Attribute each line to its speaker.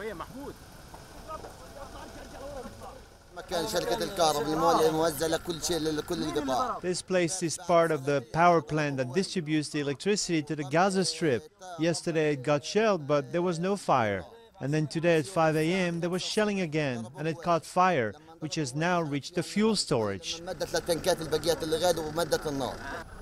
Speaker 1: This place is part of the power plant that distributes the electricity to the Gaza Strip. Yesterday it got shelled, but there was no fire. And then today at 5 a.m. there was shelling again, and it caught fire, which has now reached the fuel storage.